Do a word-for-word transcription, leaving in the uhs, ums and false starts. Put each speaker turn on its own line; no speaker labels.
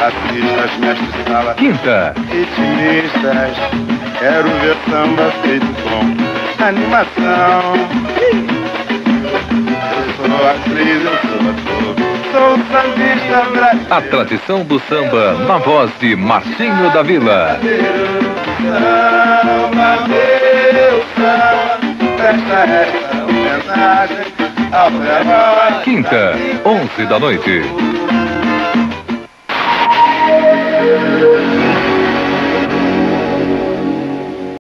Artistas, mestres, sala.
Quinta.
Ritmistas, quero ver samba feito com animação. Eu sou atriz, eu sou ator, sou sambista brasileiro.
A tradição do samba na voz de Martinho da Vila.
Samba, meu samba, presta esta homenagem ao herói.
Quinta, onze da noite.